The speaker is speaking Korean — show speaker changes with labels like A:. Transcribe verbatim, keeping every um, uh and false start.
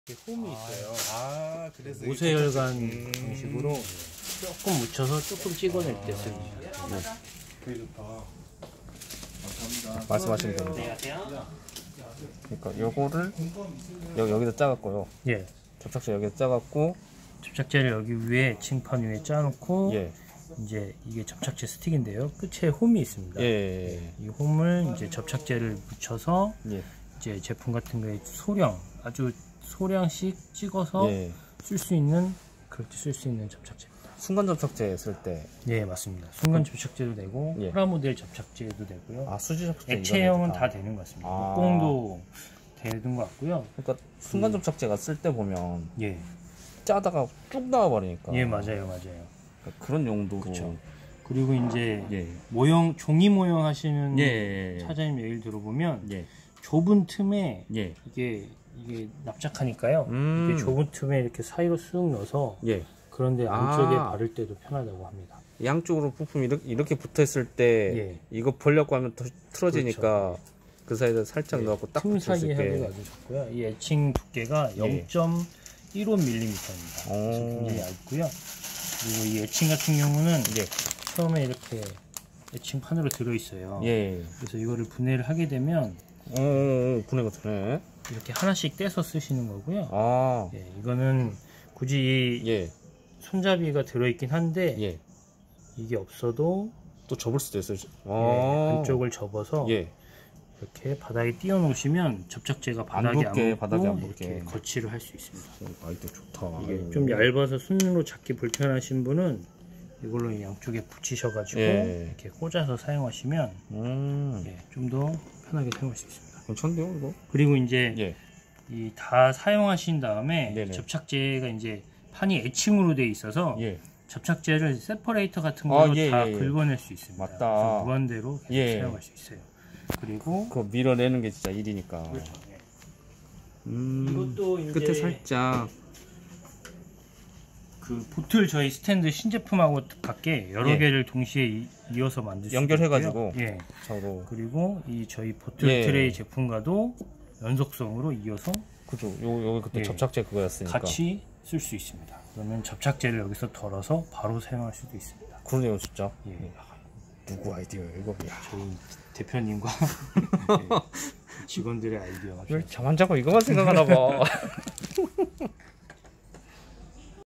A: 이렇게 홈이 있어요.
B: 아, 그래서
A: 모세혈관
B: 음.
A: 방식으로 조금 묻혀서 조금 찍어낼 때 씁니다.
B: 네. 되게 좋다. 감사합니다.
C: 말씀하시면 됩니다.
A: 안녕하세요.
C: 그러니까 요거를 여기, 여기다 짜갖고요.
A: 예.
C: 접착제 여기다 짜갖고,
A: 접착제를 여기 위에 층판 위에 짜놓고
C: 예.
A: 이제 이게 접착제 스틱인데요. 끝에 홈이 있습니다.
C: 예.
A: 이 홈을 이제 접착제를 묻혀서
C: 예.
A: 이제 제품 같은 거에 소량 아주 소량씩 찍어서
C: 예.
A: 쓸 수 있는 그렇게 쓸 수 있는 접착제입니다.
C: 순간 접착제 쓸 때.
A: 예, 맞습니다. 순간 접착제도 되고
C: 예.
A: 프라모델 접착제도 되고요.
C: 아, 수지 접착제.
A: 액체형은
C: 이거는
A: 다 되는 것 같습니다.
C: 아.
A: 뽕도 되는 것 같고요.
C: 그러니까 순간 접착제가 쓸 때 보면
A: 예,
C: 짜다가 쭉 나와버리니까.
A: 예, 맞아요, 맞아요.
C: 그러니까 그런 용도로.
A: 그쵸. 그리고 이제
C: 예.
A: 모형 종이 모형 하시는
C: 예.
A: 차장님 얘기를 들어보면
C: 예.
A: 좁은 틈에
C: 예.
A: 이게 이게 납작하니까요.
C: 음.
A: 이게 좁은 틈에 이렇게 사이로 쓱 넣어서
C: 예.
A: 그런데 안쪽에
C: 아.
A: 바를 때도 편하다고 합니다.
C: 양쪽으로 부품이 이렇게, 이렇게 붙어 있을 때
A: 예.
C: 이거 벌려고 하면 더 틀어지니까 그 사이에 살짝
A: 예.
C: 넣고 딱
A: 틈
C: 붙일 수
A: 사이에 하기가
C: 있게.
A: 아주 좋고요. 이 에칭 두께가
C: 예.
A: 영 점 일오 밀리미터입니다. 그래서
C: 오.
A: 굉장히 얇고요. 그리고 이 에칭 같은 경우는
C: 예.
A: 처음에 이렇게 에칭판으로 들어있어요.
C: 예.
A: 그래서 이거를 분해를 하게 되면
C: 오, 분해가 되네.
A: 이렇게 하나씩 떼서 쓰시는 거고요.
C: 아.
A: 예, 이거는 굳이 이
C: 예.
A: 손잡이가 들어있긴 한데
C: 예.
A: 이게 없어도
C: 또 접을 수도 있어요.
A: 예,
C: 아.
A: 안쪽을 접어서
C: 예.
A: 이렇게 바닥에 띄워 놓으시면 접착제가 바닥에 안,
C: 붙게,
A: 묻고
C: 바닥에 안 붙게.
A: 이렇게 거치를 할 수 있습니다.
C: 오, 아이디어 좋다.
A: 이게 좀 얇아서 손으로 잡기 불편하신 분은 이걸로 양쪽에 붙이셔가지고
C: 예.
A: 이렇게 꽂아서 사용하시면
C: 음.
A: 예, 좀 더 편하게 사용할 수 있습니다.
C: 괜찮네요, 이거.
A: 그리고 이제
C: 예.
A: 이 다 사용하신 다음에
C: 네네.
A: 접착제가 이제 판이 애칭으로 되어 있어서
C: 예.
A: 접착제를 세퍼레이터 같은
C: 아,
A: 걸로
C: 예,
A: 다
C: 예, 예.
A: 긁어낼 수 있습니다.
C: 맞다.
A: 그래서 무한대로 계속
C: 예.
A: 사용할 수 있어요. 그리고
C: 그거 밀어내는 게 진짜 일이니까.
A: 그렇죠. 예.
C: 음.
A: 이것도 이제
C: 끝에 살짝.
A: 그 보틀 저희 스탠드 신제품하고 밖에 여러
C: 예.
A: 개를 동시에 이, 이어서 만들 수
C: 연결해가지고.
A: 예.
C: 서로.
A: 그리고 이 저희 보틀
C: 예.
A: 트레이 제품과도 연속성으로 이어서
C: 그죠. 요, 여기 그때
A: 예.
C: 접착제 그거였으니까.
A: 같이 쓸 쓸 수 있습니다. 그러면 접착제를 여기서 덜어서 바로 사용할 수도 있습니다.
C: 그러네요, 진짜.
A: 예.
C: 야, 누구 아이디어예요, 이거. 야.
A: 저희 대표님과 예, 직원들의 아이디어가
C: 왜 저만 자꾸 이거만 생각하나 봐.